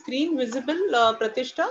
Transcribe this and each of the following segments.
screen visible, Pratishta?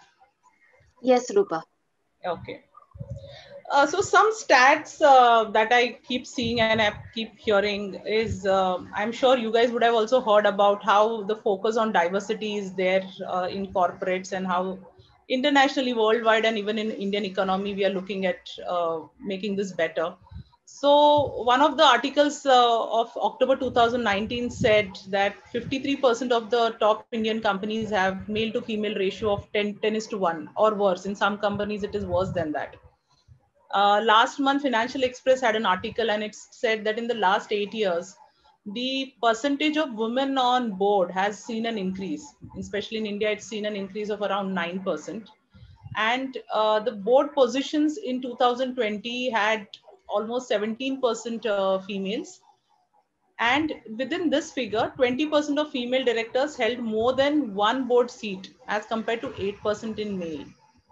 Yes, Rupa. Okay. So some stats that I keep seeing and I keep hearing is, I'm sure you guys would have also heard about how the focus on diversity is there in corporates, and how internationally, worldwide, and even in Indian economy, we are looking at making this better. So one of the articles of October 2019 said that 53% of the top Indian companies have male to female ratio of 10 is to 1 or worse. In some companies, it is worse than that. Last month, Financial Express had an article, and it said that in the last 8 years, the percentage of women on board has seen an increase. Especially in India, it's seen an increase of around 9%. And the board positions in 2020 had almost 17% females. And within this figure, 20% of female directors held more than one board seat as compared to 8% in male.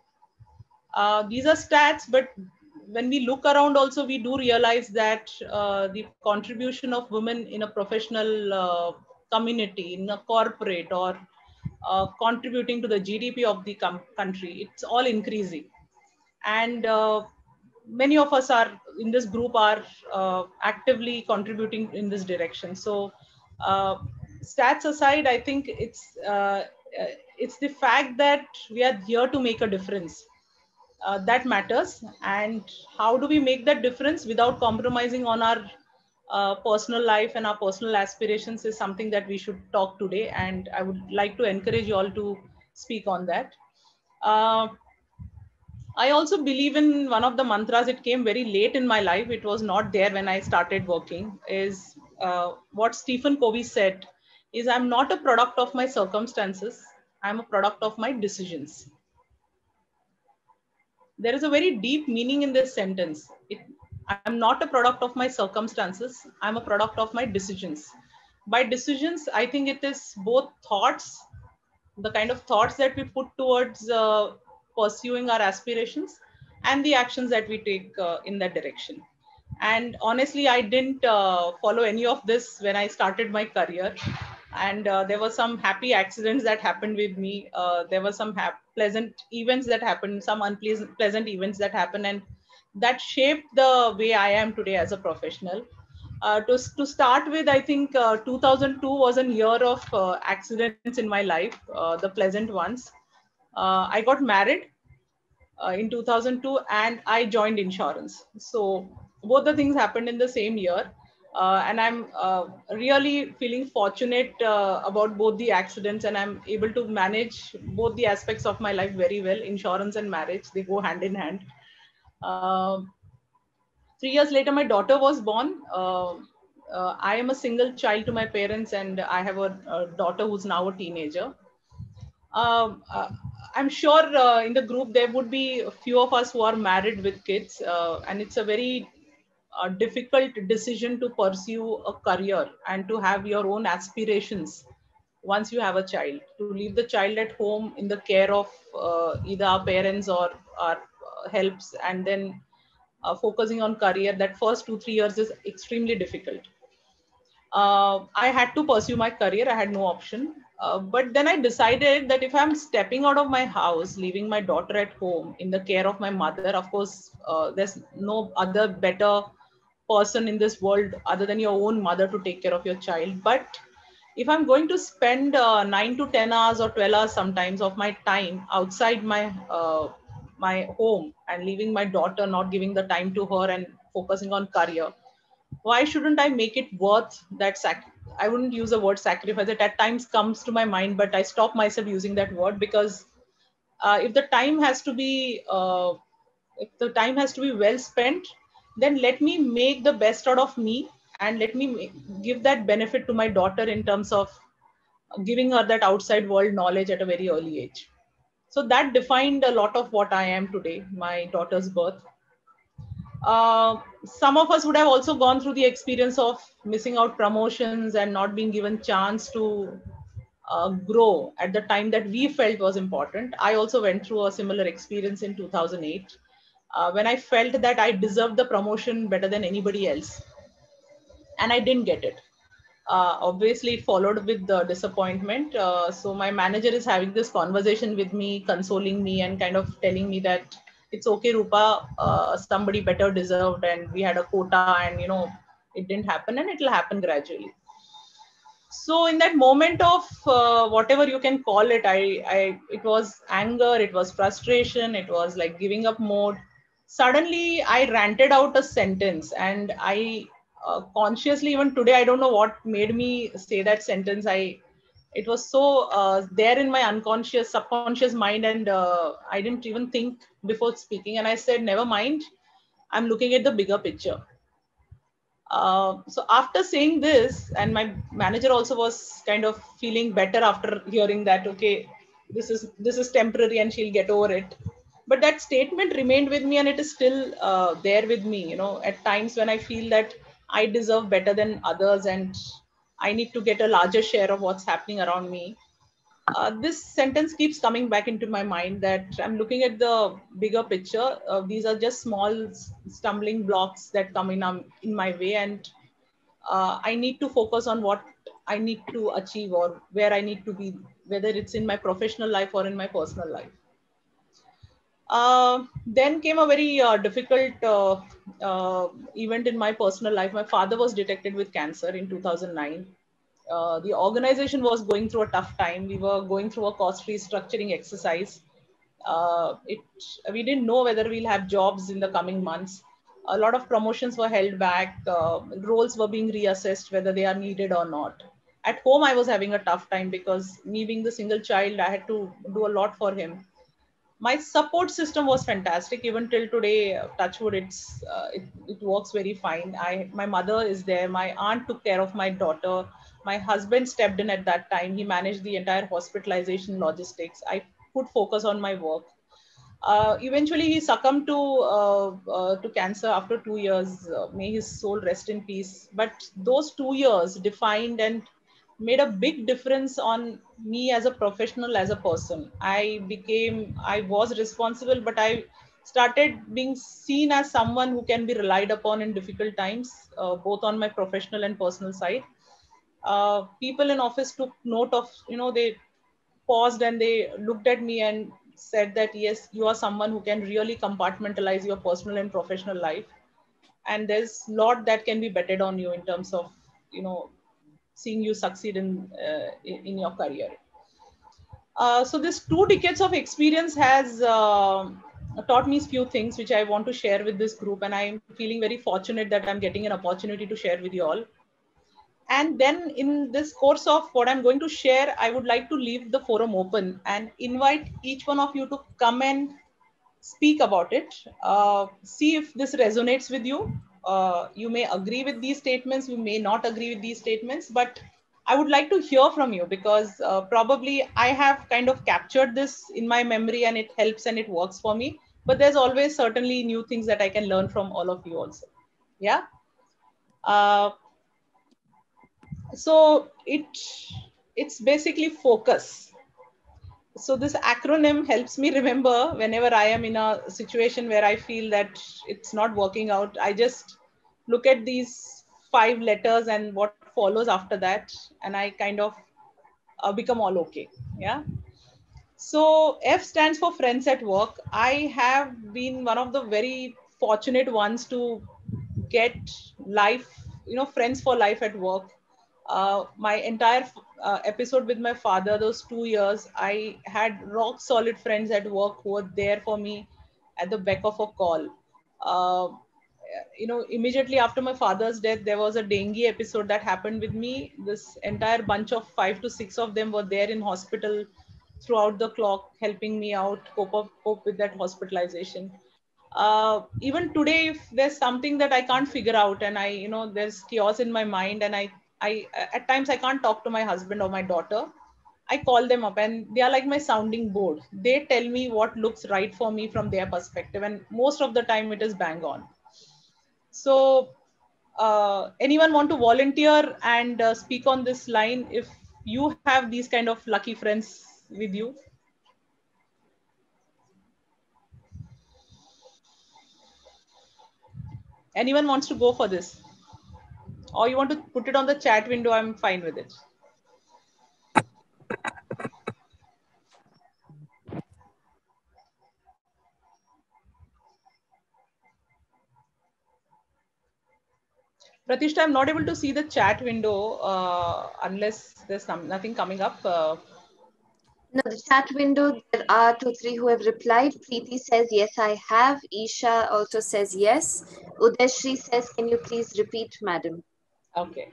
These are stats, but when we look around also, we do realize that the contribution of women in a professional community, in a corporate, or contributing to the GDP of the country, it's all increasing. And many of us are in this group are actively contributing in this direction. So uh, stats aside, I think it's the fact that we are here to make a difference that matters. And how do we make that difference without compromising on our personal life and our personal aspirations is something that we should talk today, and I would like to encourage you all to speak on that. uh, I also believe in one of the mantras. It came very late in my life. It was not there when I started working. Is what Stephen Covey said: "Is I'm not a product of my circumstances. I'm a product of my decisions." There is a very deep meaning in this sentence. I'm not a product of my circumstances. I'm a product of my decisions. By decisions, I think it is both thoughts, the kind of thoughts that we put towards pursuing our aspirations, and the actions that we take in that direction. And honestly, I didn't follow any of this when I started my career. And there were some happy accidents that happened with me. There were some pleasant events that happened, some unpleasant pleasant events that happened, and that shaped the way I am today as a professional. To start with, I think 2002 was a year of accidents in my life, the pleasant ones. I got married in 2002, and I joined insurance. So both the things happened in the same year. And I'm really feeling fortunate about both the accidents, and I'm able to manage both the aspects of my life very well. Insurance and marriage, they go hand in hand. Uh, 3 years later, my daughter was born. I am a single child to my parents, and I have a daughter who's now a teenager. Um, uh, I'm sure in the group there would be a few of us who are married with kids, and it's a very difficult decision to pursue a career and to have your own aspirations once you have a child. To leave the child at home in the care of either our parents or our helps, and then focusing on career, that first 2 3 years is extremely difficult. I had to pursue my career. I had no option. But then I decided that if I'm stepping out of my house, leaving my daughter at home in the care of my mother, of course, there's no other better person in this world other than your own mother to take care of your child. But if I'm going to spend 9 to 10 hours or 12 hours sometimes of my time outside my home, and leaving my daughter, not giving the time to her and focusing on career, why shouldn't I make it worth that I wouldn't use the word sacrifice. It at times comes to my mind, but I stop myself using that word, because if the time has to be well spent, then let me make the best out of me, and let me give that benefit to my daughter in terms of giving her that outside world knowledge at a very early age. So that defined a lot of what I am today, my daughter's birth. Some of us would have also gone through the experience of missing out promotions and not being given chance to grow at the time that we felt was important. I also went through a similar experience in 2008 when I felt that I deserved the promotion better than anybody else, and I didn't get it. Obviously it followed with the disappointment. So my manager is having this conversation with me, consoling me and kind of telling me that it's okay, Rupa, somebody better deserved, and we had a quota, and it didn't happen, and it'll happen gradually. So in that moment of whatever you can call it, it was anger, it was frustration, it was like giving up mode. Suddenly I ranted out a sentence, and I consciously, even today, I don't know what made me say that sentence. It was so there in my unconscious subconscious mind, and I didn't even think before speaking, and I said, never mind, I'm looking at the bigger picture. So after saying this, and my manager also was kind of feeling better after hearing that, okay, this is temporary and she'll get over it. But that statement remained with me, and it is still there with me. At times when I feel that I deserve better than others, and I need to get a larger share of what's happening around me, this sentence keeps coming back into my mind, that I'm looking at the bigger picture. These are just small stumbling blocks that come in my way, and I need to focus on what I need to achieve, or where I need to be, whether it's in my professional life or in my personal life. Then came a very difficult event in my personal life. My father was detected with cancer in 2009. The organization was going through a tough time. We were going through a cost restructuring exercise. It We didn't know whether we'll have jobs in the coming months. A lot of promotions were held back. Roles were being reassessed whether they are needed or not. At home, I was having a tough time because me being the single child, I had to do a lot for him. My support system was fantastic. Even till today, touchwood, it works very fine. My mother is there. My aunt took care of my daughter. My husband stepped in at that time. He managed the entire hospitalization logistics. I could focus on my work. Eventually he succumbed to cancer after 2 years. May his soul rest in peace. But those 2 years defined and made a big difference on me as a professional, as a person. I was responsible, but I started being seen as someone who can be relied upon in difficult times, both on my professional and personal side. People in office took note of, they paused and they looked at me and said that, yes, you are someone who can really compartmentalize your personal and professional life. And there's a lot that can be bettered on you in terms of, seeing you succeed in your career. So this 2 decades of experience has taught me few things which I want to share with this group, and I'm feeling very fortunate that I'm getting an opportunity to share with you all. And then in this course of what I'm going to share, I would like to leave the forum open and invite each one of you to come and speak about it. See if this resonates with you. You may agree with these statements, you may not agree with these statements, but I would like to hear from you, because probably I have kind of captured this in my memory and it helps and it works for me. But there's always certainly new things that I can learn from all of you also. Yeah. Uh, so it's basically focus. So this acronym helps me remember whenever I am in a situation where I feel that it's not working out. I just look at these 5 letters and what follows after that, and I kind of become all okay. Yeah. So F stands for friends at work. I have been one of the very fortunate ones to get life, friends for life at work. My entire episode with my father, those 2 years, I had rock solid friends at work who were there for me at the beck of a call. Uh, Immediately after my father's death, there was a dengue episode that happened with me. This entire bunch of 5 to 6 of them were there in hospital throughout the clock, helping me out cope with that hospitalization. Even today, if there's something that I can't figure out, and there's chaos in my mind, and I at times I can't talk to my husband or my daughter, I call them up, and they are like my sounding board. They tell me what looks right for me from their perspective, and most of the time it is bang on. So, anyone want to volunteer and speak on this line if you have these kind of lucky friends with you? Anyone wants to go for this? or you want to put it on the chat window, I'm fine with it. Pratishtha, I'm not able to see the chat window unless there's nothing coming up. No, the chat window, there are 2, 3 who have replied. Preeti says, yes, I have. Isha also says yes. Udashri says, can you please repeat, madam? Okay.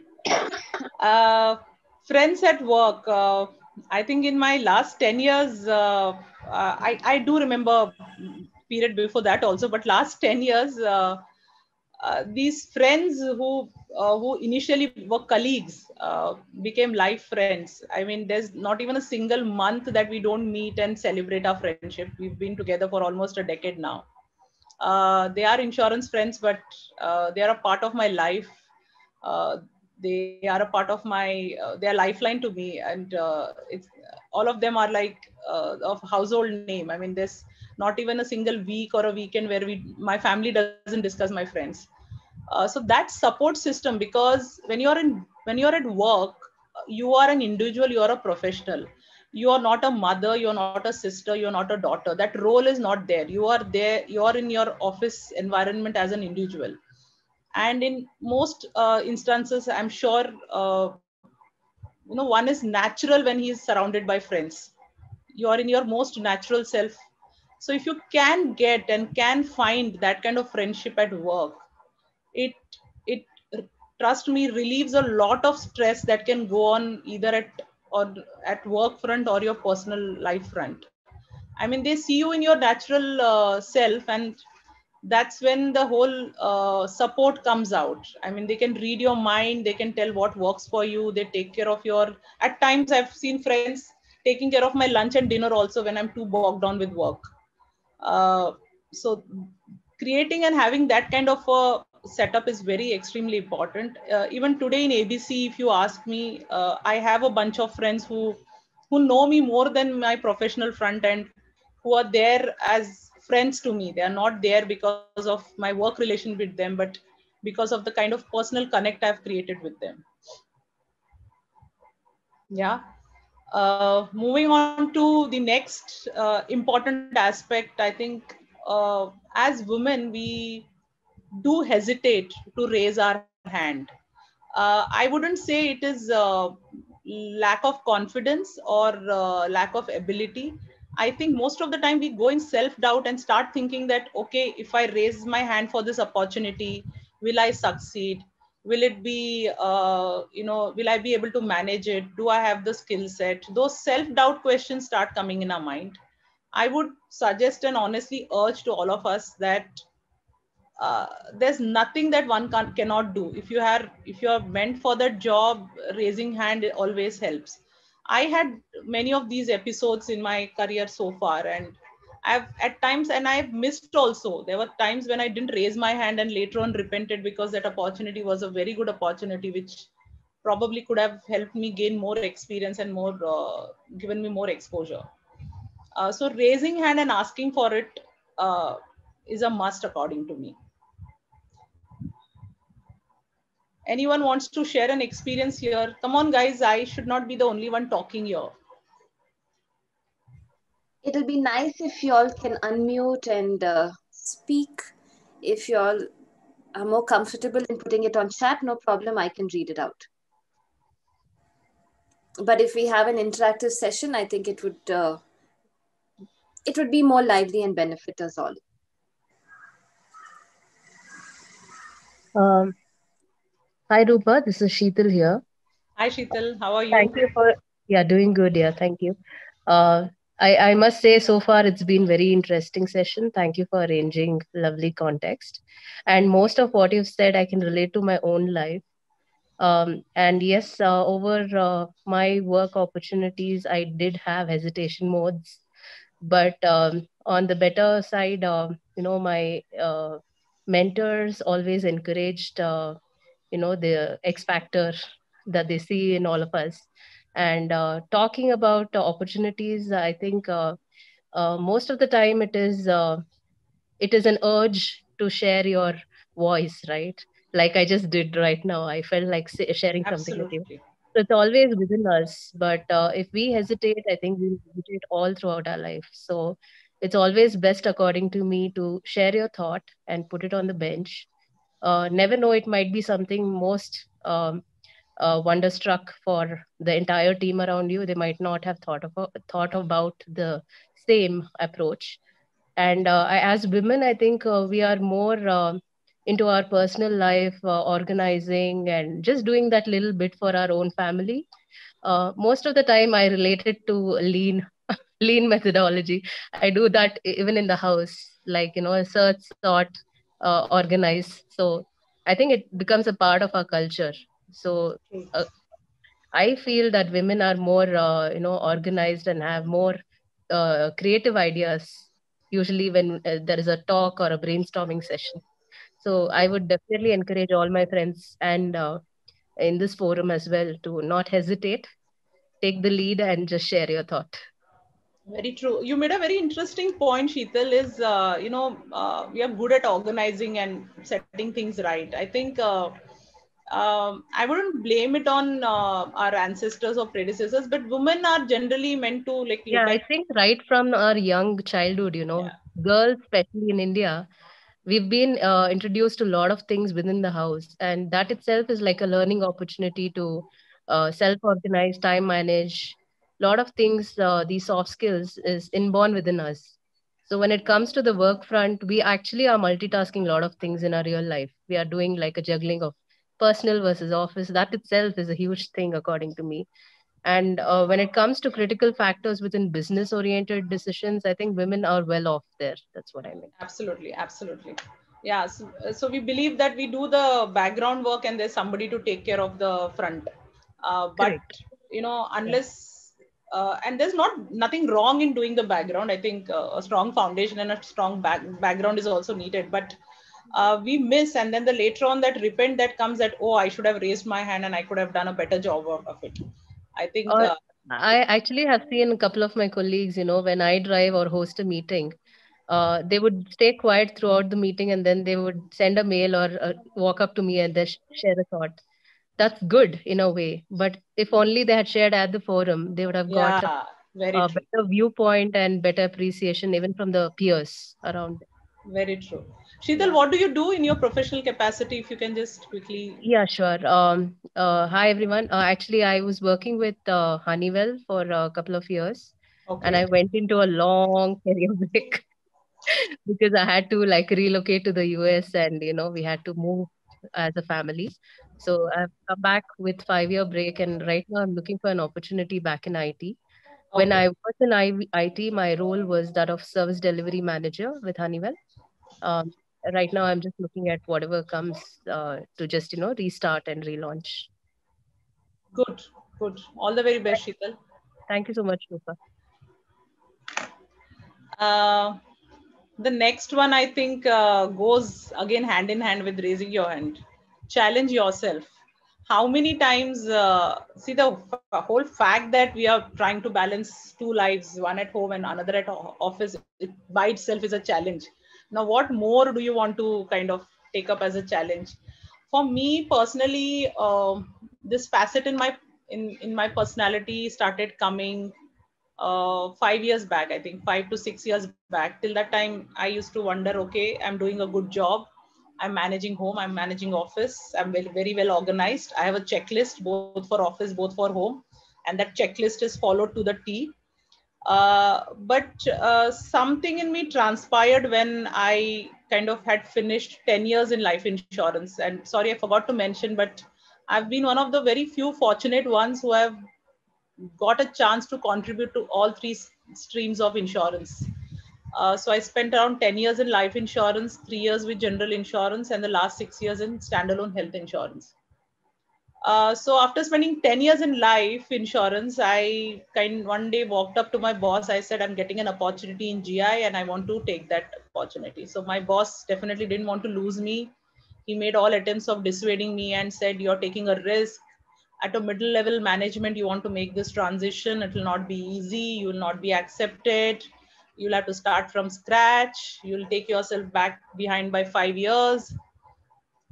Friends at work. I think in my last 10 years, I do remember period before that also, but last 10 years, these friends who initially were colleagues became life friends. I mean, there's not even a single month that we don't meet and celebrate our friendship. We've been together for almost a decade now. They are insurance friends, but they are a part of my life. They are a part of my they are lifeline to me, and it's all of them are like of household name. I mean, there's not even a single week or a weekend where my family doesn't discuss my friends. So that support system, because when you're at work, you are an individual, you are a professional. You are not a mother, you're not a sister, you're not a daughter. That role is not there. You are in your office environment as an individual. And in most instances, I'm sure one is natural when he is surrounded by friends. You are in your most natural self. So if you can get and can find that kind of friendship at work, it it trust me, relieves a lot of stress that can go on either or at work front or your personal life front. I mean, they see you in your natural self, and that's when the whole support comes out. I mean, they can read your mind, they can tell what works for you, they take care of your, at times I've seen friends taking care of my lunch and dinner also when I'm too bogged down with work. So creating and having that kind of a setup is very extremely important. Even today in ABC, if you ask me, I have a bunch of friends who know me more than my professional front end, who are there as friends to me. They are not there because of my work relation with them, but because of the kind of personal connect I've created with them. Yeah. Moving on to the next important aspect, I think as women, we do hesitate to raise our hand. I wouldn't say it is lack of confidence or lack of ability. I think most of the time we go in self doubt and start thinking that, okay, if I raise my hand for this opportunity, will I succeed? Will it be, will I be able to manage it? Do I have the skill set? Those self doubt questions start coming in our mind. I would suggest and honestly urge to all of us that there's nothing that one cannot do. If you are meant for that job, raising hand always helps. I had many of these episodes in my career so far, and I've at times, and I've missed also. There were times when I didn't raise my hand and later on repented, because that opportunity was a very good opportunity which probably could have helped me gain more experience and more given me more exposure. So raising hand and asking for it is a must according to me. Anyone wants to share an experience here? Come on, guys. I should not be the only one talking here. It'll be nice if y'all can unmute and speak. If y'all are more comfortable in putting it on chat, no problem, I can read it out. But if we have an interactive session, I think it would be more lively and benefit us all. Hi, Rupa. This is Sheetal here. Hi, Sheetal. How are you? Thank you for, doing good. Yeah, thank you. I must say, so far, it's been very interesting session. Thank you for arranging lovely context. And most of what you've said, I can relate to my own life. And yes, over my work opportunities, I did have hesitation modes. But on the better side, my mentors always encouraged the X factor that they see in all of us. And talking about opportunities, I think most of the time it is an urge to share your voice, right? like I just did right now. I felt like sharing something with you. Absolutely. So it's always within us. But if we hesitate, I think we'll hesitate all throughout our life. So it's always best, according to me, to share your thought and put it on the bench. Never know, it might be something most wonderstruck for the entire team around you. They might not have thought about the same approach. And as women, I think we are more into our personal life, organizing and just doing that little bit for our own family. Most of the time, I relate it to lean methodology. I do that even in the house, like search, sort, organize. So I think it becomes a part of our culture. So True. I feel that women are more, organized and have more creative ideas. Usually, when there is a talk or a brainstorming session. So I would definitely encourage all my friends and in this forum as well to not hesitate, take the lead, and just share your thought. Very true. You made a very interesting point, Sheetal, is, we are good at organizing and setting things right. I think I wouldn't blame it on our ancestors or predecessors, but women are generally meant to like Yeah, look I at, think right from our young childhood, yeah, girls, especially in India, we've been introduced to a lot of things within the house, and that itself is like a learning opportunity to self-organize, time manage. A lot of things, these soft skills is inborn within us. So when it comes to the work front, we actually are multitasking a lot of things in our real life. We are doing like a juggling of personal versus office. That itself is a huge thing, according to me. And when it comes to critical factors within business oriented decisions, I think women are well off there. That's what I meant. absolutely, absolutely. Yeah, so we believe that we do the background work and there's somebody to take care of the front. But Correct. Yeah. unless and there's nothing wrong in doing the background. I think a strong foundation and a strong background is also needed. But we miss, and then the later on that repent that comes that, oh, I should have raised my hand and I could have done a better job of it. I think Uh, I actually have seen a couple of my colleagues, when I drive or host a meeting, they would stay quiet throughout the meeting and then they would send a mail or walk up to me and they share a thought. That's good in a way. But if only they had shared at the forum, they would have got yeah, very a true. better viewpoint and better appreciation even from the peers around them. Very true. Sheetal, Yeah. what do you do in your professional capacity? If you can just quickly. Yeah, sure. Hi, everyone. Actually, I was working with Honeywell for a couple of years, and Okay. I went into a long career break because I had to like relocate to the US, and we had to move as a family. So I've come back with 5-year break, and right now I'm looking for an opportunity back in IT. When Okay. I was in IT, my role was that of service delivery manager with Honeywell. Um, right now, I'm just looking at whatever comes to just restart and relaunch. Good. Good. All the very best, Sheetal. Thank you so much, Rupa. Uh, the next one, I think, goes again hand in hand with raising your hand. Challenge yourself. How many times, see the whole fact that we are trying to balance two lives, one at home and another at office, it by itself is a challenge. Now, what more do you want to kind of take up as a challenge? For me personally, this facet in my personality started coming 5 years back. I think 5 to 6 years back. Till that time, I used to wonder, okay, I'm doing a good job, I'm managing home, I'm managing office, I'm very well organized, I have a checklist both for office, both for home, and that checklist is followed to the T. But something in me transpired when I kind of had finished 10 years in life insurance. And sorry, I forgot to mention, but I've been one of the very few fortunate ones who have got a chance to contribute to all three streams of insurance. So I spent around 10 years in life insurance, 3 years with general insurance, and the last 6 years in standalone health insurance. So after spending 10 years in life insurance, I one day walked up to my boss. I said, I'm getting an opportunity in GI and I want to take that opportunity. So my boss definitely didn't want to lose me. He made all attempts of dissuading me and said, you're taking a risk. At a middle level management, you want to make this transition. It will not be easy. You will not be accepted. You'll have to start from scratch. You'll take yourself back behind by 5 years.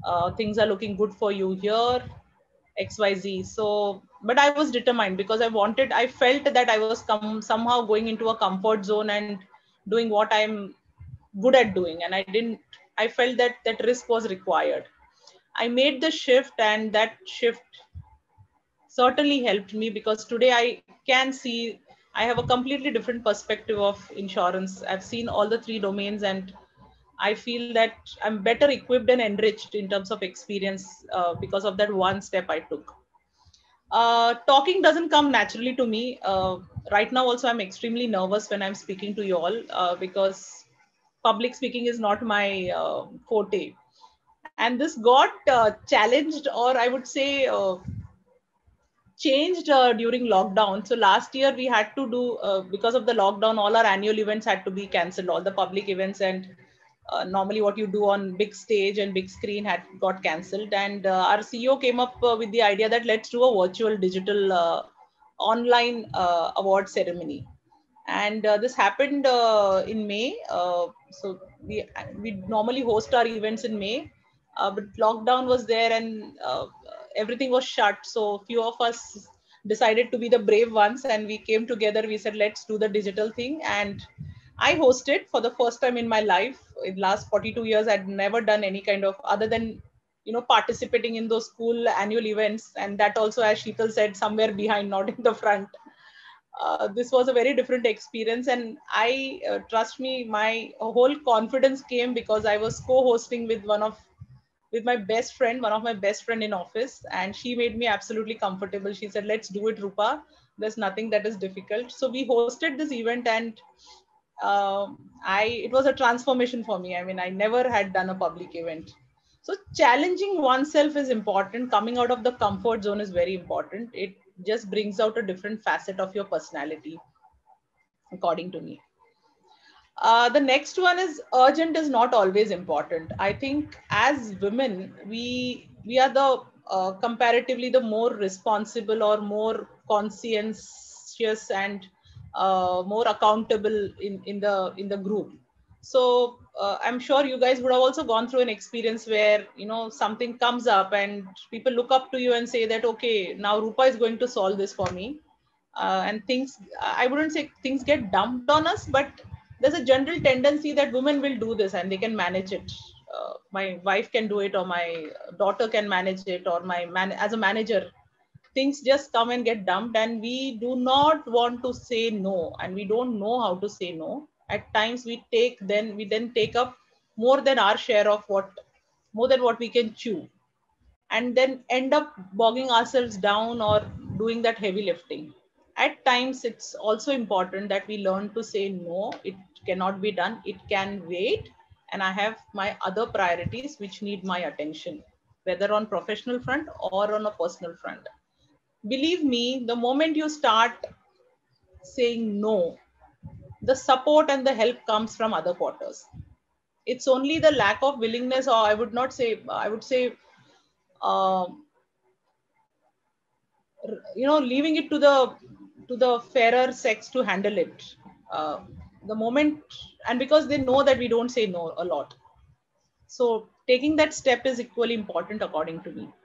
things are looking good for you here, XYZ. So, but I was determined because I felt that I was somehow going into a comfort zone and doing what I'm good at doing. And I felt that that risk was required. I made the shift, and that shift certainly helped me, because today I can see I have a completely different perspective of insurance. I've seen all the three domains, and I feel that I'm better equipped and enriched in terms of experience because of that one step I took. Talking doesn't come naturally to me. Right now, also, I'm extremely nervous when I'm speaking to you all because public speaking is not my forte. And this got challenged, or I would say, changed during lockdown. So last year we had to do, because of the lockdown, all our annual events had to be cancelled, all the public events, and normally what you do on big stage and big screen had got cancelled. And our CEO came up with the idea that let's do a virtual digital online award ceremony. And this happened in May. So we normally host our events in May, but lockdown was there, and everything was shut. So few of us decided to be the brave ones, and we came together. We said, let's do the digital thing. And I hosted for the first time in my life. In last 42 years, I'd never done any kind of, other than participating in those school annual events, and that also, as Sheetal said, somewhere behind, not in the front. This was a very different experience, and I trust me, my whole confidence came because I was co-hosting with my best friend, one of my best friend in office, and she made me absolutely comfortable. She said, let's do it, Rupa. There's nothing that is difficult. So we hosted this event, and it was a transformation for me. I mean, I never had done a public event. So challenging oneself is important. Coming out of the comfort zone is very important. It just brings out a different facet of your personality, according to me. The next one is urgent is not always important. I think as women, we are the comparatively the more responsible or more conscientious and more accountable in the group. So I'm sure you guys would have also gone through an experience where something comes up and people look up to you and say that, okay, now Rupa is going to solve this for me. And things, I wouldn't say things get dumped on us, but there's a general tendency that women will do this and they can manage it. My wife can do it, or my daughter can manage it, or as a manager, things just come and get dumped, and we do not want to say no, and we don't know how to say no. At times we then take up more than our share of more than what we can chew, and then end up bogging ourselves down or doing that heavy lifting. At times, it's also important that we learn to say no, it cannot be done, it can wait, and I have my other priorities which need my attention, whether on professional front or on a personal front. Believe me, the moment you start saying no, the support and the help comes from other quarters. It's only the lack of willingness, or I would say, um, leaving it to the fairer sex to handle it. uh, the moment, and because they know that we don't say no a lot, so taking that step is equally important, according to me.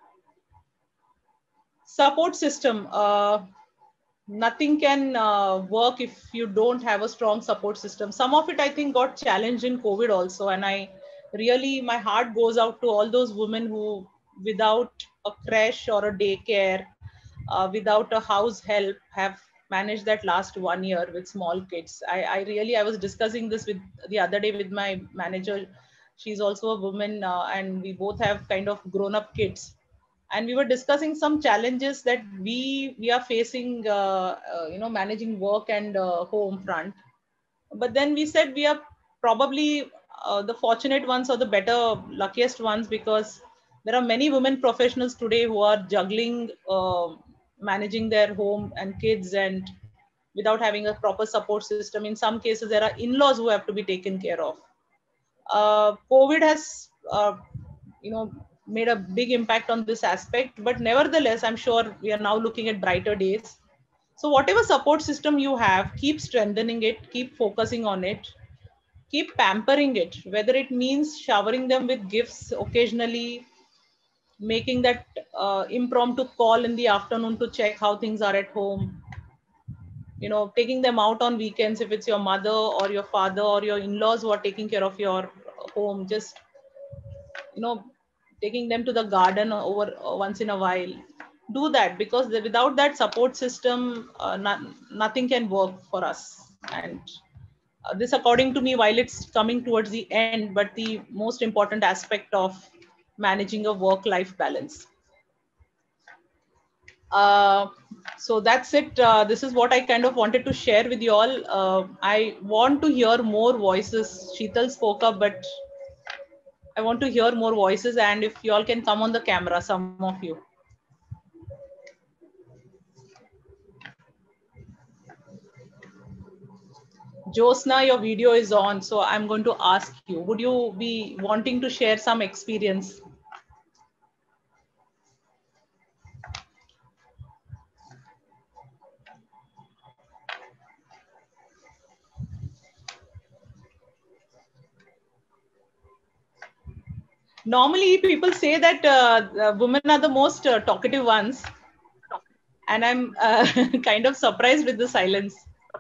Support system, nothing can work if you don't have a strong support system. Some of it, I think, got challenged in COVID also, and my heart goes out to all those women who, without a creche or a daycare, without a house help, have managed that last 1 year with small kids. I was discussing this with the other day with my manager. She's also a woman, and we both have kind of grown up kids, and we were discussing some challenges that we are facing, managing work and home front. But then we said we are probably the fortunate ones, or the better, luckiest ones, because there are many women professionals today who are juggling, managing their home and kids, and without having a proper support system. In some cases, there are in-laws who have to be taken care of. COVID has, made a big impact on this aspect, but nevertheless, I'm sure we are now looking at brighter days. So whatever support system you have, keep strengthening it, keep focusing on it, keep pampering it, whether it means showering them with gifts occasionally, making that impromptu call in the afternoon to check how things are at home, taking them out on weekends if it's your mother or your father or your in-laws who are taking care of your home, just taking them to the garden over once in a while. Do that, because without that support system, nothing can work for us. And this, according to me, while it's coming towards the end, but the most important aspect of managing a work-life balance. So that's it. This is what I kind of wanted to share with you all. I want to hear more voices. Sheetal spoke up, but I want to hear more voices. And if you all can come on the camera, some of you. Josna, your video is on, so I'm going to ask you, would you be wanting to share some experience? Normally, people say that women are the most talkative ones. And I'm kind of surprised with the silence.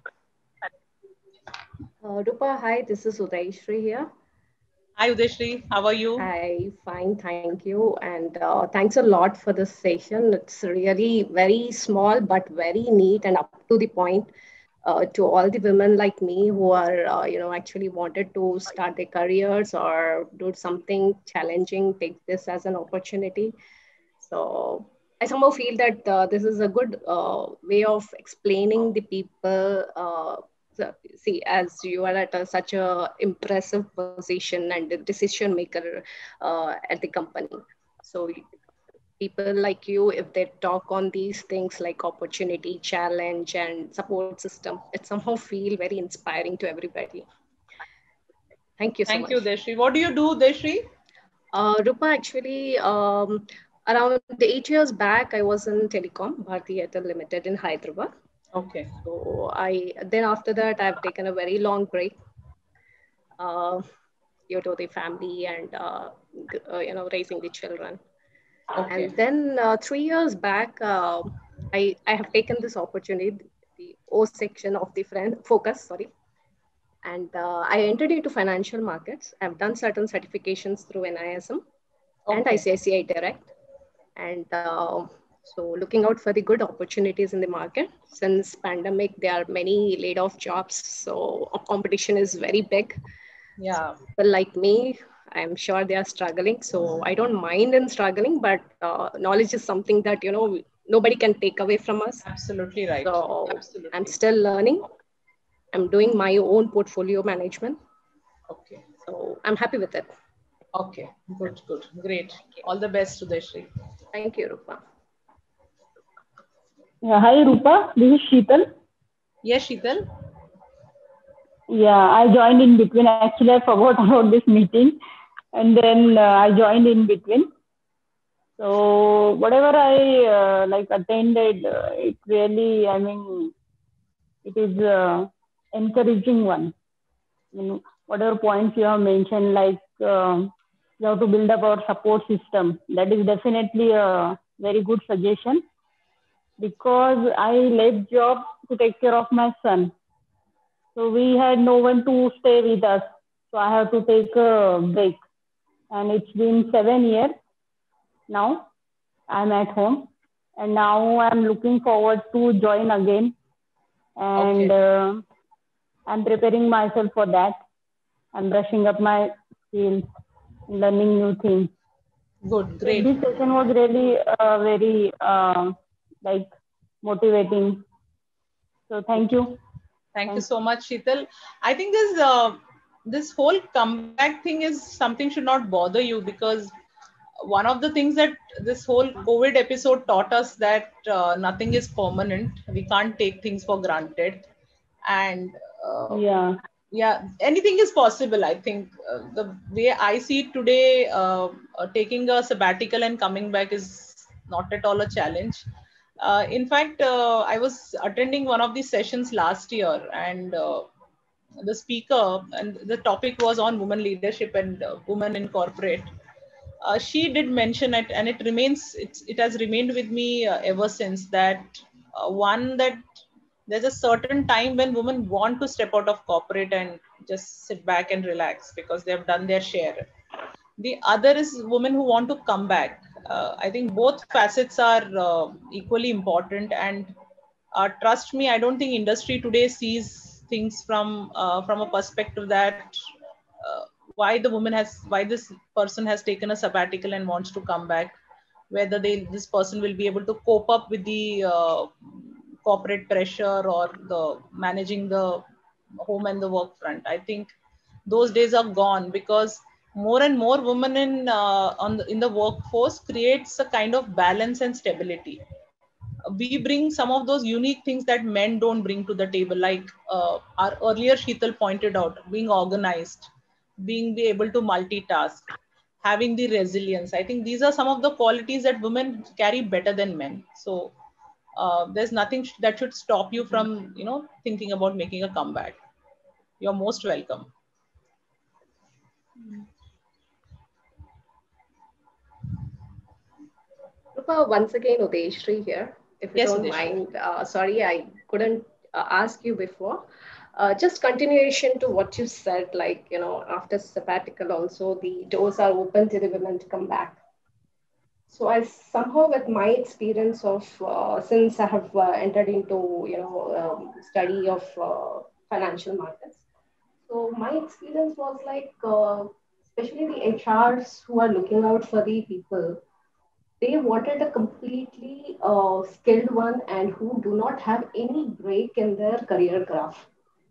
Rupa, hi, this is Udayshri here. Hi, Udayshri. How are you? Hi, fine, thank you. And thanks a lot for this session. It's really very small, but very neat and up to the point. To all the women like me who are, actually wanted to start their careers or do something challenging, take this as an opportunity. So I somehow feel that this is a good way of explaining the people. See, as you are at such a impressive position and a decision maker at the company. So people like you, if they talk on these things like opportunity, challenge, and support system, it somehow feel very inspiring to everybody. Thank you so much. Thank you, Udayshri. What do you do, Udayshri? Rupa, actually, around 8 years back, I was in telecom, Bharti Airtel Limited in Hyderabad. Okay. So then after that, I've taken a very long break due to the family and raising the children. Okay. And then 3 years back, I have taken this opportunity, the O section of the focus, sorry. And I entered into financial markets. I've done certain certifications through NISM and ICICI Direct. And so looking out for the good opportunities in the market. Since pandemic, there are many laid off jobs. So competition is very big. Yeah. But like me, I'm sure they are struggling. So I don't mind in struggling, but knowledge is something that, nobody can take away from us. Absolutely right. So absolutely. I'm still learning. I'm doing my own portfolio management. Okay. So I'm happy with it. Okay, good, good, great. All the best, Udayshri. Thank you, Rupa. Yeah, hi, Rupa. This is Sheetal. Yes, Sheetal. Yeah, I joined in between. Actually, I forgot about this meeting. And then I joined in between. So whatever I attended, it really, it is encouraging one. Whatever points you have mentioned, like you have to build up our support system. That is definitely a very good suggestion, because I left job to take care of my son. So we had no one to stay with us. So I have to take a break. And it's been 7 years now. I'm at home. And now I'm looking forward to join again. And I'm preparing myself for that. I'm brushing up my skills, learning new things. Good, great. So this session was really very motivating. So thank you. Thank you so much, Sheetal. I think this whole comeback thing is something should not bother you, because one of the things that this whole COVID episode taught us, that nothing is permanent. We can't take things for granted. And yeah, anything is possible. I think the way I see it today, taking a sabbatical and coming back is not at all a challenge. In fact, I was attending one of these sessions last year, and the speaker, and the topic was on women leadership and women in corporate. she did mention it, and it has remained with me ever since, that one, that there's a certain time when women want to step out of corporate and just sit back and relax because they have done their share. The other is women who want to come back. I think both facets are equally important, and trust me, I don't think industry today sees things from a perspective that uh, why this person has taken a sabbatical and wants to come back, whether this person will be able to cope up with the corporate pressure or the managing the home and the work front. I think those days are gone, because more and more women in the workforce creates a kind of balance and stability. We bring some of those unique things that men don't bring to the table, like our earlier Sheetal pointed out, being organized, being be able to multitask, having the resilience. I think these are some of the qualities that women carry better than men. So there's nothing that should stop you from thinking about making a comeback. You're most welcome. Rupa, once again, Udeshri here. If you Yes, don't Udeshri. mind, sorry, I couldn't ask you before. Just continuation to what you said, like, after sabbatical also, the doors are open to the women to come back. So I somehow, with my experience of, since I have entered into, study of financial markets. So my experience was like, especially the HRs who are looking out for the people, they wanted a completely skilled one and who do not have any break in their career graph.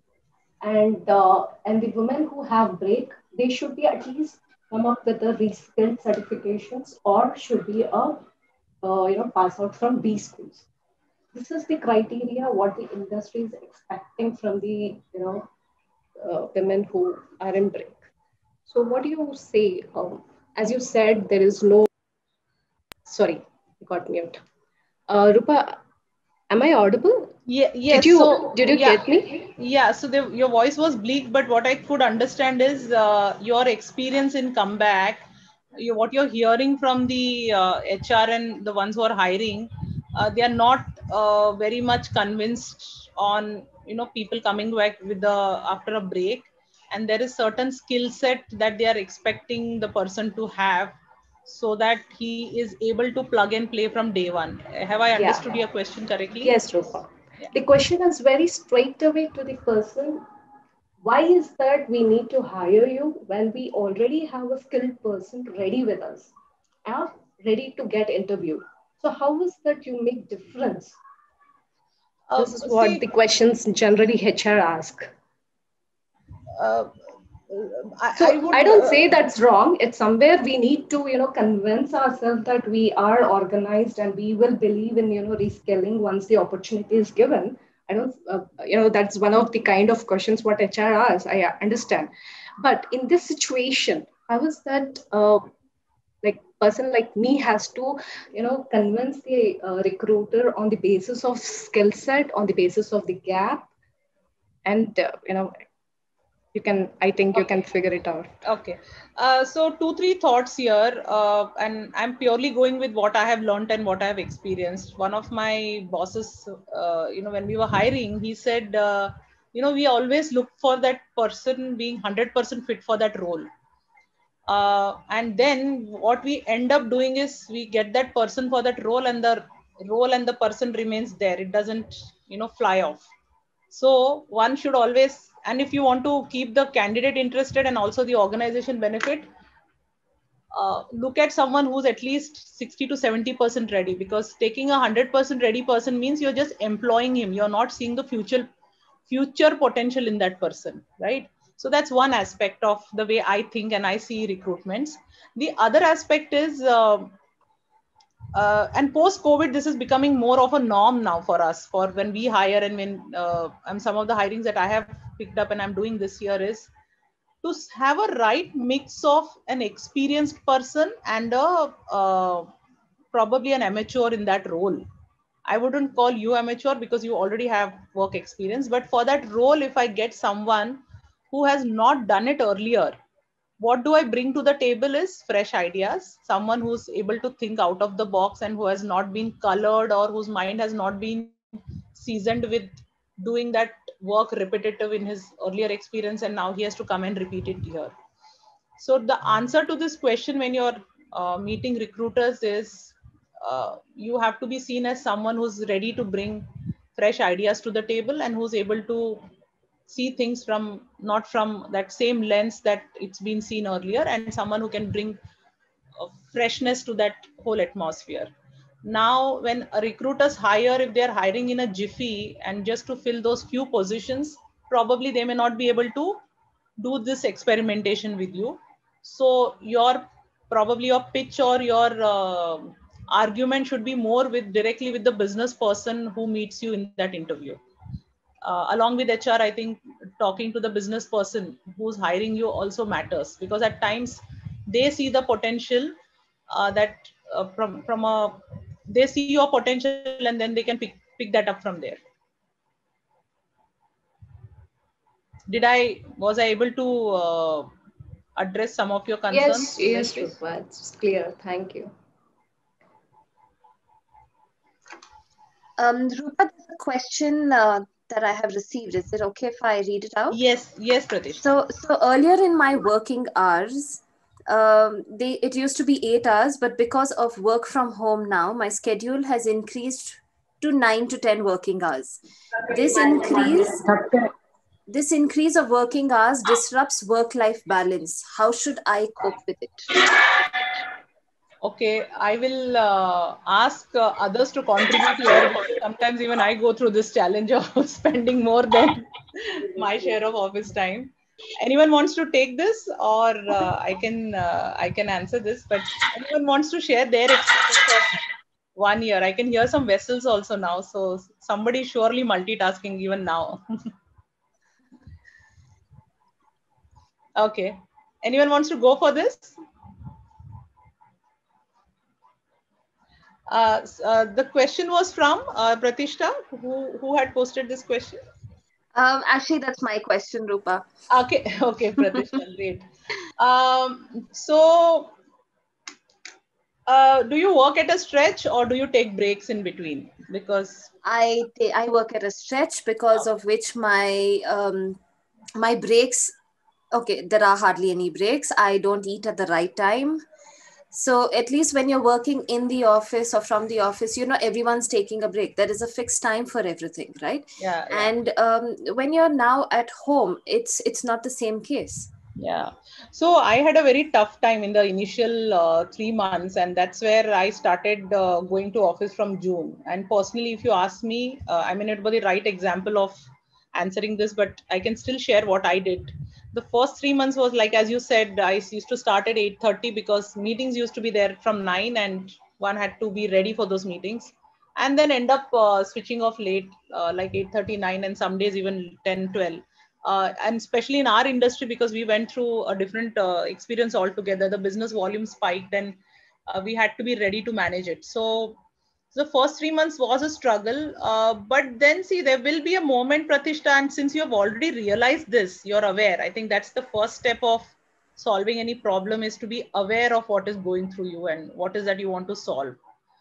And the women who have break, they should be at least come up with the reskilled certifications or should be a pass out from B schools. This is the criteria what the industry is expecting from the women who are in break. So what do you say? As you said, there is no. Sorry, I got mute. Rupa, am I audible? Yeah, Did yes. you So did you yeah, get me? yeah. So your voice was bleak, but what I could understand is your experience in comeback. What you're hearing from the HR and the ones who are hiring, they are not very much convinced on people coming back with the after a break, and there is certain skill set that they are expecting the person to have, so that he is able to plug and play from day one. Have I Yeah. understood your question correctly? Yes, Rupa. Yeah. The question is very straight away to the person. Why is that we need to hire you when we already have a skilled person ready with us, ready to get interviewed? So how is that you make difference? This is what See, the questions generally HR ask. uh, I So I would, don't say that's wrong. It's somewhere we need to, convince ourselves that we are organized and we will believe in, reskilling once the opportunity is given. I don't, that's one of the kind of questions what HR asks. I understand. But in this situation, how is that, like person like me has to, convince the recruiter on the basis of skill set, on the basis of the gap, and, I think you can okay. figure it out. Okay. So 2, 3 thoughts here, and I'm purely going with what I have learned and what I have experienced. One of my bosses, when we were hiring, he said, we always look for that person being 100% fit for that role. And then what we end up doing is we get that person for that role, and the role and the person remains there. It doesn't, fly off. So one should always, and if you want to keep the candidate interested and also the organization benefit, look at someone who's at least 60 to 70% ready, because taking 100% ready person means you're just employing him. You're not seeing the future potential in that person, right? So that's one aspect of the way I think and I see recruitments. The other aspect is, and post COVID, this is becoming more of a norm now for us, for when we hire, and when and some of the hirings that I have picked up and I'm doing this year is to have a right mix of an experienced person and a probably an amateur in that role. I wouldn't call you amateur because you already have work experience, but for that role, if I get someone who has not done it earlier, what do I bring to the table is fresh ideas, someone who's able to think out of the box and who has not been colored or whose mind has not been seasoned with doing that work repetitive in his earlier experience, and now he has to come and repeat it here. So the answer to this question when you're meeting recruiters is you have to be seen as someone who's ready to bring fresh ideas to the table and who's able to see things from not from that same lens that it's been seen earlier, and someone who can bring freshness to that whole atmosphere. Now, when a recruiters hire, if they're hiring in a jiffy and just to fill those few positions, probably they may not be able to do this experimentation with you. So your probably your pitch or your argument should be more with directly with the business person who meets you in that interview. Along with HR, I think talking to the business person who's hiring you also matters, because at times they see the potential that from a they see your potential and then they can pick that up from there. Was I able to address some of your concerns? Yes, Rupa, it's clear. Thank you. Rupa, there's a question that I have received. Is it okay if I read it out? Yes, Pratish. So earlier in my working hours, it used to be 8 hours, but because of work from home now, my schedule has increased to 9 to 10 working hours. This increase of working hours disrupts work-life balance. How should I cope with it? Okay, I will ask others to contribute here. Sometimes even I go through this challenge of spending more than my share of office time. Anyone wants to take this, or I can answer this, but anyone wants to share their experience of 1 year? I can hear some vessels also now, so somebody surely multitasking even now. Okay, anyone wants to go for this? The question was from Pratishta, who had posted this question. Actually, that's my question, Rupa. Okay, Pratishta, great. So, do you work at a stretch or do you take breaks in between? Because I work at a stretch, because of which my my breaks. Okay, there are hardly any breaks. I don't eat at the right time. So at least when you're working in the office or from the office, everyone's taking a break. There is a fixed time for everything, right? Yeah. And when you're now at home, it's not the same case. Yeah. So I had a very tough time in the initial 3 months, and that's where I started going to office from June. And personally, if you ask me, I mean, it was the right example of answering this, but I can still share what I did. The first 3 months was like, as you said, I used to start at 8:30 because meetings used to be there from 9 and one had to be ready for those meetings, and then end up switching off late, like 8:39, and some days even 10, 12. And especially in our industry, because we went through a different experience altogether, the business volume spiked and we had to be ready to manage it. So the first 3 months was a struggle, but then see, there will be a moment, Pratishta, and since you have already realized this, you're aware. I think that's the first step of solving any problem, is to be aware of what is going through you and what is that you want to solve.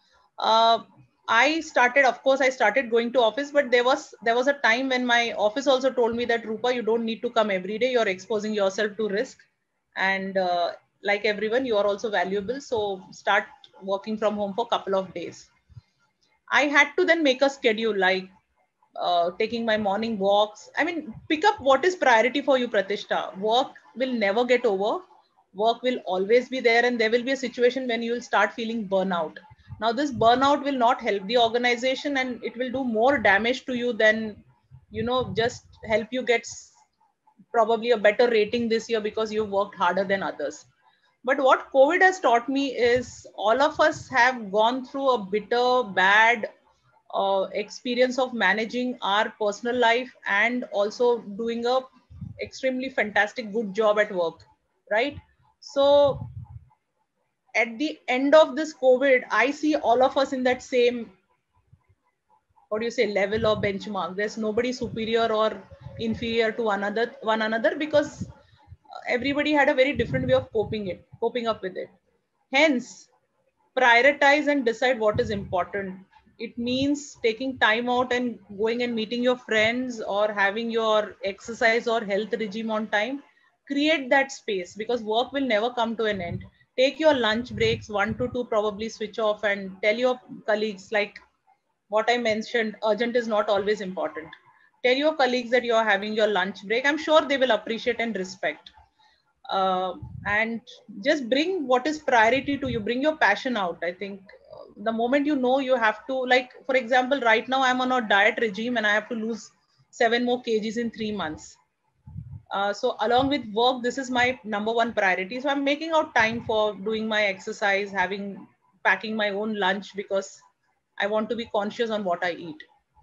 I started going to office, but there was a time when my office also told me that, Rupa, you don't need to come every day. You're exposing yourself to risk, and like everyone, you are also valuable. So start working from home for a couple of days. I had to then make a schedule, like taking my morning walks. I mean, pick up what is priority for you, Pratishta. Work will never get over. Work will always be there, and there will be a situation when you will start feeling burnout. Now, this burnout will not help the organization, and it will do more damage to you than, just help you get probably a better rating this year because you've worked harder than others. But what COVID has taught me is all of us have gone through a bitter, bad experience of managing our personal life and also doing a extremely fantastic good job at work, right? So at the end of this COVID, I see all of us in that same, level or benchmark. There's nobody superior or inferior to one another, because everybody had a very different way of coping up with it. Hence, prioritize and decide what is important. It means taking time out and going and meeting your friends or having your exercise or health regime on time. Create that space, because work will never come to an end. Take your lunch breaks, 1 to 2, probably switch off and tell your colleagues, like what I mentioned, urgent is not always important. Tell your colleagues that you're having your lunch break. I'm sure they will appreciate and respect. And just bring what is priority to you, bring your passion out. I think the moment you know you have to, like, for example, right now I'm on a diet regime and I have to lose 7 more kgs in 3 months. So along with work, this is my number one priority. So I'm making out time for doing my exercise, packing my own lunch, because I want to be conscious on what I eat.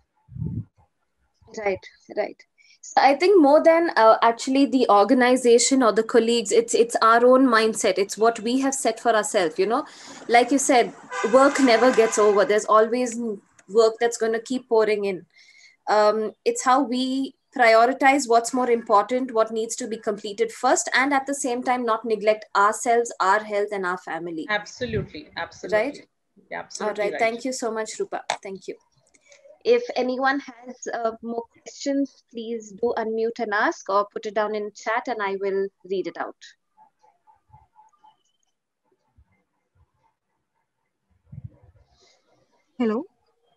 Right, right. So I think more than actually the organization or the colleagues, it's our own mindset. It's what we have set for ourselves. You know, like you said, work never gets over. There's always work that's going to keep pouring in. It's how we prioritize what's more important, what needs to be completed first, and at the same time not neglect ourselves, our health, and our family. Absolutely, absolutely. Right? Yeah, absolutely. All right. Thank you so much, Rupa. Thank you. If anyone has more questions, please do unmute and ask, or put it down in chat and I will read it out. Hello.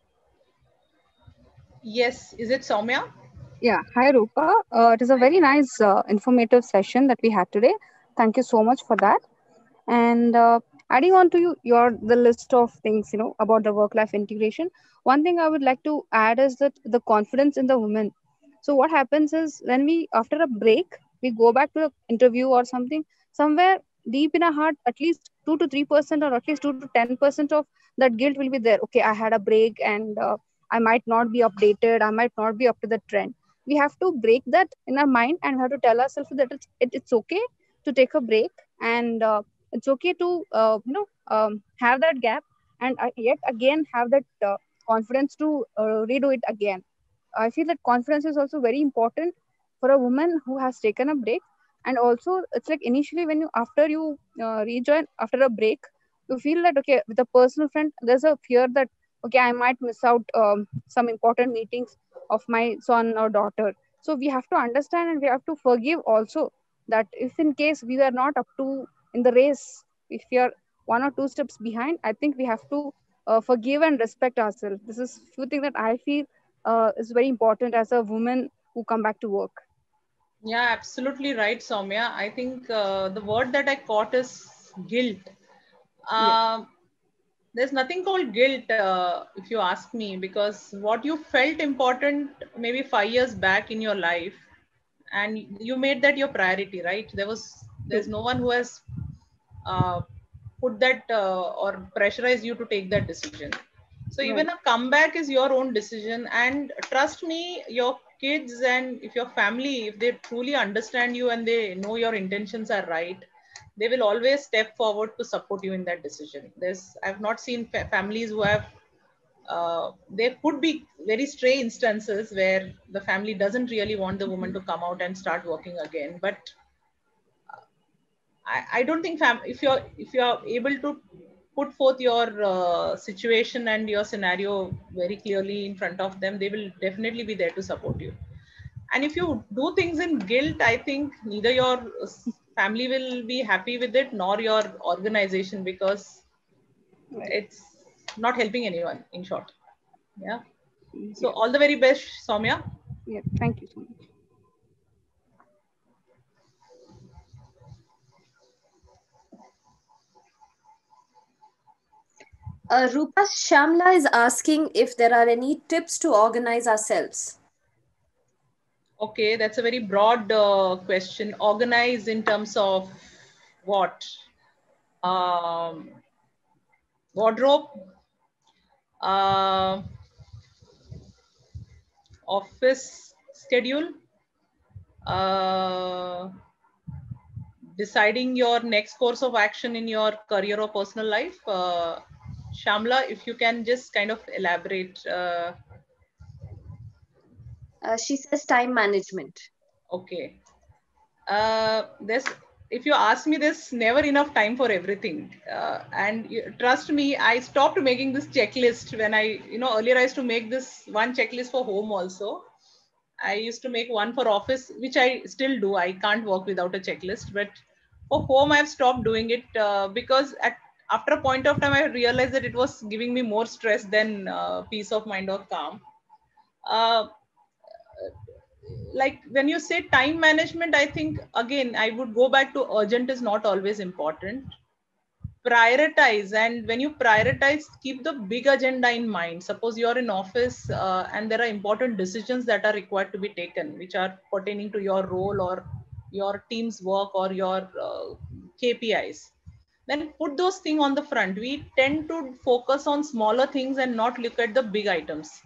Yes, is it Soumya? Yeah, hi Rupa. It is a very nice, informative session that we had today. Thank you so much for that. And adding on to the list of things, about the work-life integration. One thing I would like to add is that the confidence in the women. So what happens is when after a break, we go back to the interview or something, somewhere deep in our heart, at least 2 to 3%, or at least 2 to 10% of that guilt will be there. Okay, I had a break and I might not be updated. I might not be up to the trend. We have to break that in our mind and we have to tell ourselves that it's okay to take a break, and it's okay to have that gap, and yet again have that confidence to redo it again. I feel that confidence is also very important for a woman who has taken a break. And also it's like initially when after you rejoin after a break, you feel that okay, with a personal friend there's a fear that okay, I might miss out some important meetings of my son or daughter. So we have to understand and we have to forgive also, that if in case we are not up to in the race, if we are 1 or 2 steps behind, I think we have to forgive and respect ourselves. This is few things that I feel is very important as a woman who come back to work. Yeah, absolutely right, Soumya. I think the word that I caught is guilt. There's nothing called guilt, if you ask me, because what you felt important maybe 5 years back in your life, and you made that your priority, right? There's no one who has put that or pressurized you to take that decision. So even a comeback is your own decision. And trust me, your kids and if your family, if they truly understand you and they know your intentions are right, they will always step forward to support you in that decision. I've not seen families who have there could be very stray instances where the family doesn't really want the woman to come out and start working again. But I don't think if you're able to put forth your situation and your scenario very clearly in front of them, they will definitely be there to support you. And if you do things in guilt, I think neither your family will be happy with it nor your organization, because it's not helping anyone, in short. Yeah. So all the very best, Soumya. Yeah, thank you so much. Rupa, Shamla is asking if there are any tips to organize ourselves. Okay, that's a very broad question. Organize in terms of what? Wardrobe, office schedule, deciding your next course of action in your career or personal life. Shamla, if you can just kind of elaborate. She says time management. Okay. There's, if you ask me, there's never enough time for everything. And trust me, I stopped making this checklist when I, earlier I used to make this one checklist for home also. I used to make one for office, which I still do. I can't work without a checklist, but for home, I've stopped doing it because after a point of time, I realized that it was giving me more stress than peace of mind or calm. Like when you say time management, I think again, I would go back to urgent is not always important. Prioritize, and when you prioritize, keep the big agenda in mind. Suppose you're in office and there are important decisions that are required to be taken, which are pertaining to your role or your team's work or your KPIs. Then put those things on the front. We tend to focus on smaller things and not look at the big items.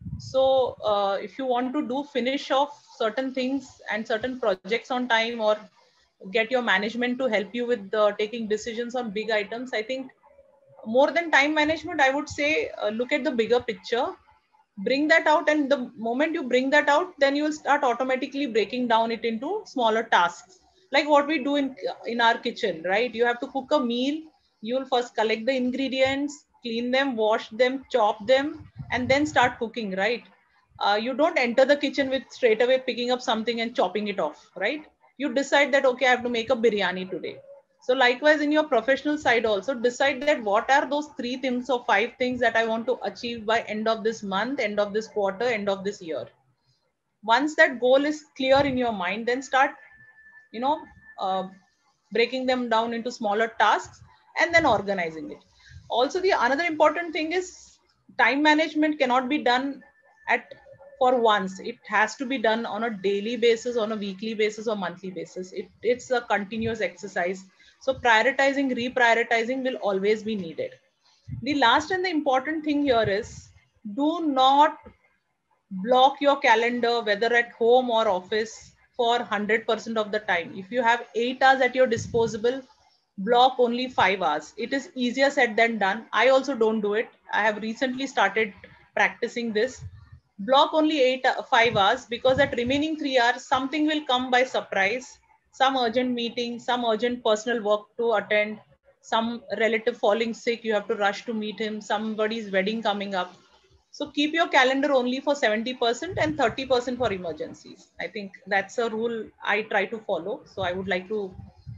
So if you want to do finish off certain things and certain projects on time, or get your management to help you with taking decisions on big items, I think more than time management, I would say look at the bigger picture, bring that out, and the moment you bring that out, then you will start automatically breaking down it into smaller tasks, like what we do in our kitchen, right? You have to cook a meal, you will first collect the ingredients, clean them, wash them, chop them, and then start cooking, right? You don't enter the kitchen with straight away picking up something and chopping it off, right? You decide that, okay, I have to make a biryani today. So likewise, in your professional side also, decide that what are those 3 things or 5 things that I want to achieve by end of this month, end of this quarter, end of this year. Once that goal is clear in your mind, then start, you know, uh, breaking them down into smaller tasks and then organizing it. Also, the another important thing is time management cannot be done at for once. It has to be done on a daily basis, on a weekly basis, or monthly basis. It's a continuous exercise. So prioritizing, reprioritizing will always be needed. The last and the important thing here is, do not block your calendar, whether at home or office, for 100% of the time. If you have 8 hours at your disposal, block only 5 hours. It is easier said than done. I also don't do it. I have recently started practicing this. Block only 5 hours, because that remaining 3 hours, something will come by surprise. Some urgent meeting, some urgent personal work to attend, some relative falling sick, you have to rush to meet him, somebody's wedding coming up. So keep your calendar only for 70% and 30% for emergencies. I think that's a rule I try to follow. So I would like to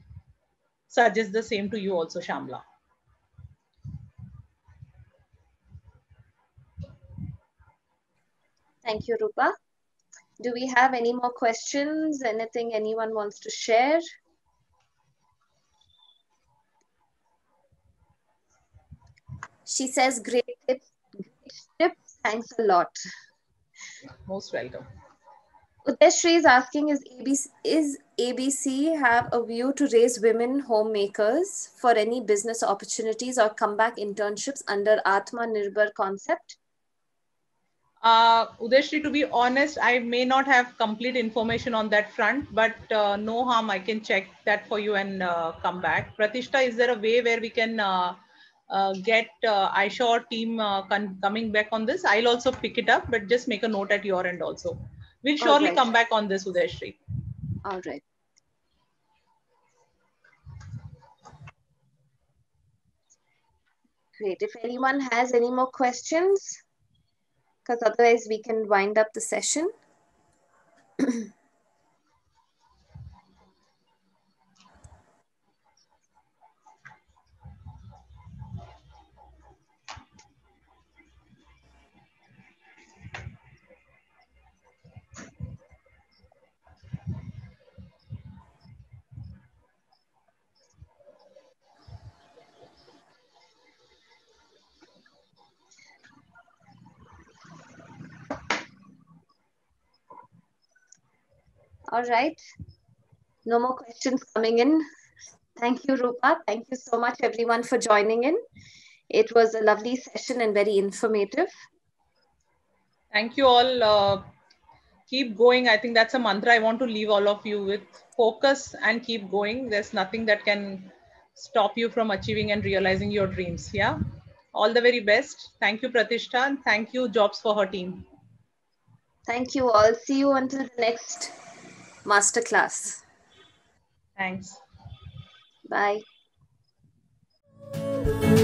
suggest the same to you also, Shamla. Thank you, Rupa. Do we have any more questions? Anything anyone wants to share? She says, great tips. Thanks a lot. Most welcome. Udeshri is asking, is ABC have a view to raise women homemakers for any business opportunities or comeback internships under Atma Nirbhar concept? Udeshri, to be honest, I may not have complete information on that front, but no harm, I can check that for you and come back. Pratishta, is there a way where we can get Aisha or team coming back on this? I'll also pick it up, but just make a note at your end also. We'll surely come back on this, Udeshri. All right. Great. If anyone has any more questions, because otherwise we can wind up the session. All right. No more questions coming in. Thank you, Rupa. Thank you so much, everyone, for joining in. It was a lovely session and very informative. Thank you all. Keep going. I think that's a mantra I want to leave all of you with. Focus and keep going. There's nothing that can stop you from achieving and realizing your dreams. Yeah. All the very best. Thank you, Pratishta. And thank you, Jobs, for her team. Thank you all. See you until the next masterclass. Thanks. Bye.